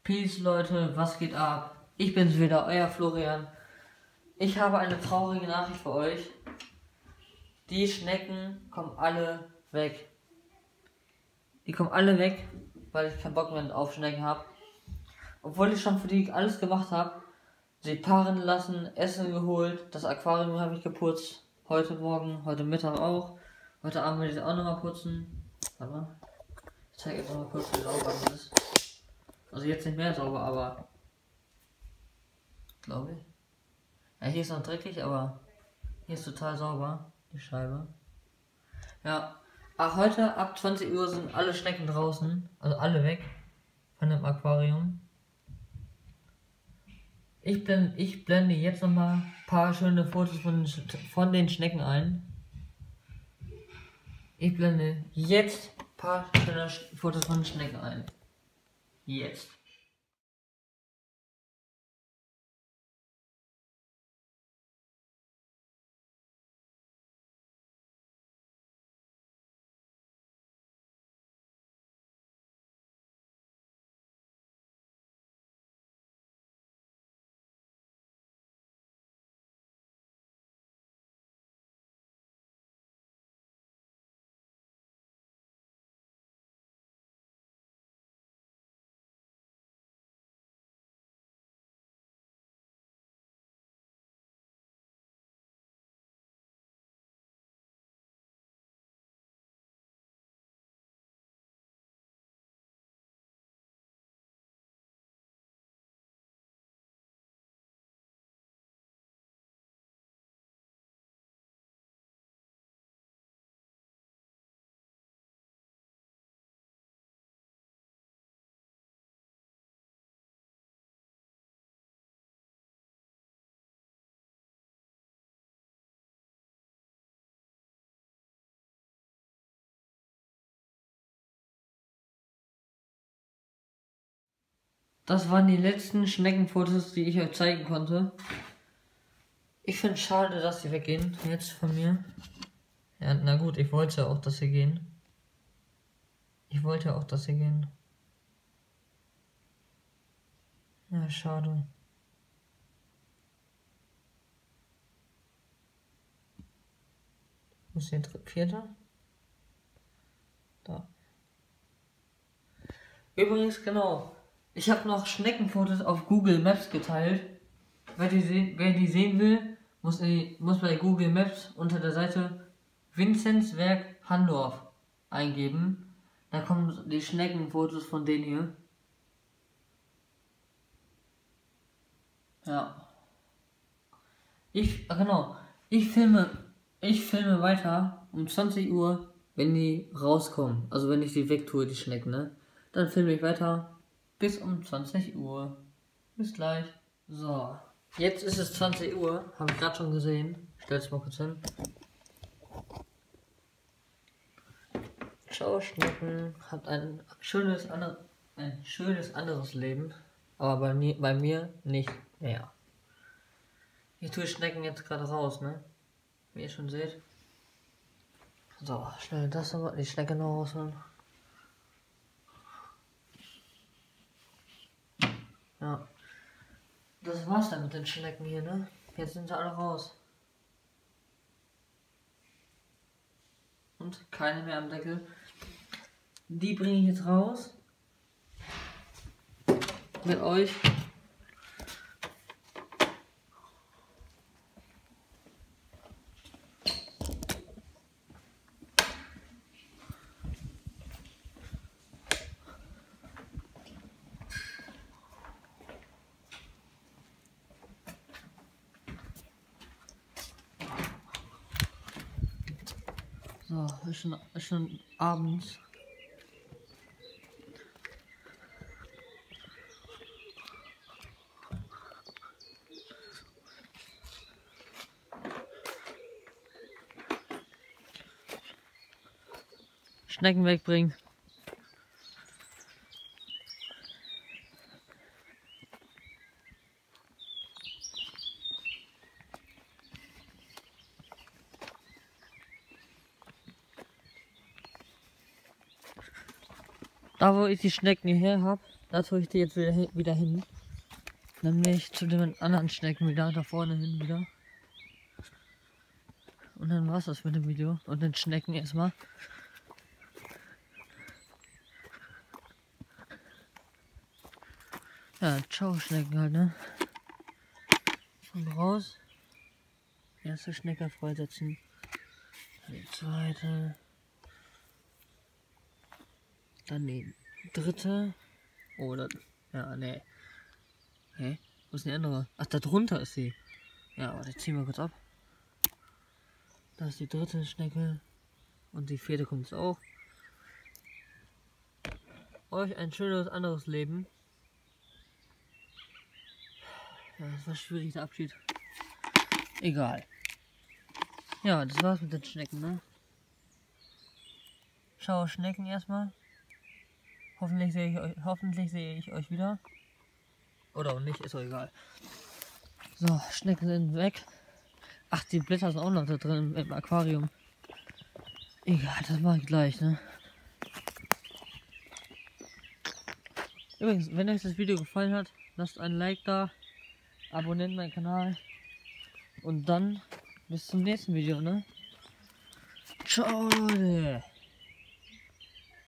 Peace Leute, was geht ab? Ich bin's wieder, euer Florian. Ich habe eine traurige Nachricht für euch. Die Schnecken kommen alle weg. Die kommen alle weg, weil ich keinen Bock mehr auf Schnecken habe. Obwohl ich schon für die alles gemacht habe. Sie paaren lassen, Essen geholt, das Aquarium habe ich geputzt. Heute Morgen, heute Mittag auch. Heute Abend will ich es auch nochmal putzen. Warte mal. Ich zeige jetzt nochmal kurz, wie sauber das ist. Also jetzt nicht mehr sauber, aber glaube ich. Ja, hier ist noch dreckig, aber hier ist total sauber, die Scheibe. Ja, heute ab 20 Uhr sind alle Schnecken draußen, also alle weg von dem Aquarium. Ich blende jetzt nochmal ein paar schöne Fotos von den Schnecken ein. Ich blende jetzt ein paar schöne Fotos von den Schnecken ein. Jetzt. Das waren die letzten Schneckenfotos, die ich euch zeigen konnte. Ich finde es schade, dass sie weggehen, jetzt von mir. Ja, na gut, ich wollte ja auch, dass sie gehen. Ja, schade. Wo ist der vierte? Da. Übrigens, genau. Ich habe noch Schneckenfotos auf Google Maps geteilt. Wer die sehen will, muss bei Google Maps unter der Seite Vinzenzwerk Handorf eingeben. Da kommen die Schneckenfotos von denen hier. Ja. Genau. Ich filme weiter um 20 Uhr, wenn die rauskommen. Also wenn ich die wegtue, die Schnecken, ne? Dann filme ich weiter bis um 20 Uhr. Bis gleich. So. Jetzt ist es 20 Uhr. Habe ich gerade schon gesehen. Stell's mal kurz hin. Ciao, Schnecken. Habt ein schönes anderes Leben. Aber bei mir nicht mehr. Ich tue Schnecken jetzt gerade raus, ne? Wie ihr schon seht. So, schnell das nochmal, die Schnecke noch rausholen. Ja. Das war's dann mit den Schnecken hier, ne? Jetzt sind sie alle raus. Und keine mehr am Deckel. Die bringe ich jetzt raus. Mit euch. So, ist schon abends. Schnecken wegbringen. Da wo ich die Schnecken hierher habe, da tue ich die jetzt wieder hin. Nämlich zu den anderen Schnecken wieder, da vorne hin wieder. Und dann war's das mit dem Video. Und den Schnecken erstmal. Ja, ciao Schnecken halt, ne? Und raus. Erste Schnecke freisetzen. Die zweite. Dann die dritte. Oder. Ja, ne. Hä? Wo ist denn die andere? Ach, da drunter ist sie. Ja, warte, ziehen wir kurz ab. Da ist die dritte Schnecke. Und die vierte kommt jetzt auch. Euch ein schönes anderes Leben. Ja, das war schwierig, der Abschied. Egal. Ja, das war's mit den Schnecken, ne? Ciao Schnecken erstmal. Hoffentlich sehe ich euch wieder. Oder auch nicht, ist auch egal. So, Schnecken sind weg. Ach, die Blätter sind auch noch da drin im Aquarium. Egal, das mache ich gleich, ne? Übrigens, wenn euch das Video gefallen hat, lasst ein Like da, abonniert meinen Kanal und dann bis zum nächsten Video, ne? Ciao, Leute!